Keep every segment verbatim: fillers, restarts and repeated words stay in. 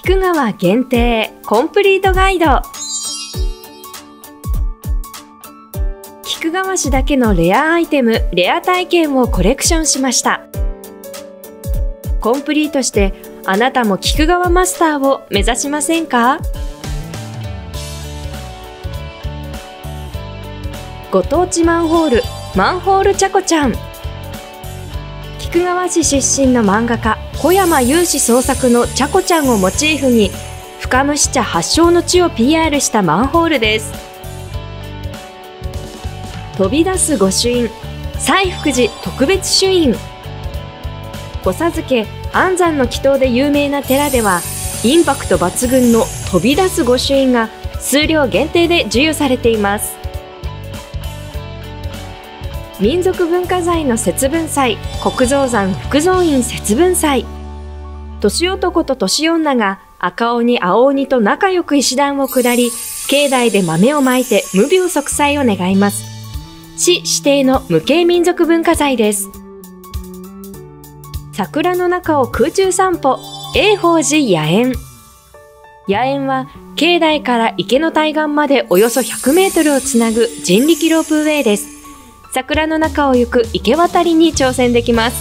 菊川限定コンプリートガイド。菊川市だけのレアアイテム、レア体験をコレクションしました。コンプリートしてあなたも菊川マスターを目指しませんか？ご当地マンホール、マンホールちゃこちゃん。菊川市出身の漫画家小山雄志創作のちゃこちゃんをモチーフに深蒸し茶発祥の地を ピーアール したマンホールです。飛び出す御朱印、西福寺特別朱印。土佐漬安山の祈祷で有名な寺ではインパクト抜群の飛び出す御朱印が数量限定で授与されています。民族文化財の節分祭、国蔵山福蔵院節分祭。年男と年女が赤鬼青鬼と仲良く石段を下り、境内で豆をまいて無病息災を願います。市指定の無形民族文化財です。桜の中を空中散歩、永宝寺野苑。野苑は境内から池の対岸までおよそひゃくメートルをつなぐ人力ロープウェイです。桜の中を行く池渡りに挑戦できます。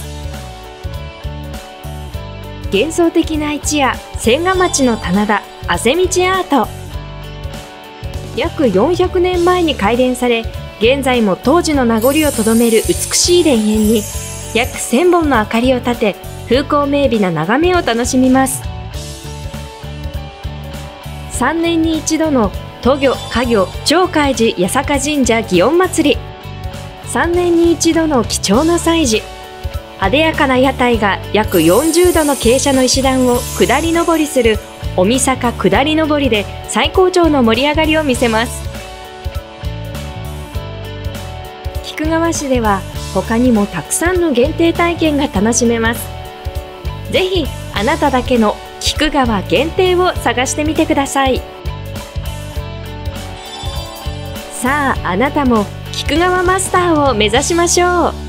幻想的な一夜、千賀町の棚田、汗道アート。約よんひゃくねんまえに開田され、現在も当時の名残をとどめる美しい田園に、約せんぼんの明かりを立て、風光明媚な眺めを楽しみます。さんねんに一度の渡御、花御、長海寺八坂神社祇園祭り。さんねんに一度の貴重な祭事。あでやかな屋台が約よんじゅうどの傾斜の石段を下り登りするおみさか下り登りで最高潮の盛り上がりを見せます。菊川市では他にもたくさんの限定体験が楽しめます。ぜひあなただけの菊川限定を探してみてください。さああなたも菊川マスターを目指しましょう。